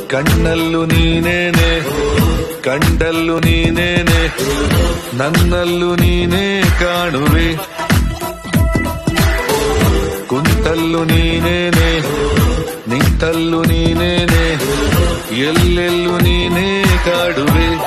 ಕಣ್ಣಲ್ಲೂ ನೀನೇನೆ ಕಂಡಲ್ಲೂ ನೀನೇನೆ ನನ್ನಲ್ಲೂ ನೀನೇ ಕಾಣುವೆ ಕುಂತಲ್ಲೂ ನೀನೇನೆ ನಿಂತಲ್ಲೂ ನೀನೇನೆ ಎಲ್ಲೆಲ್ಲೂ ನೀನೇ ಕಾಡುವೆ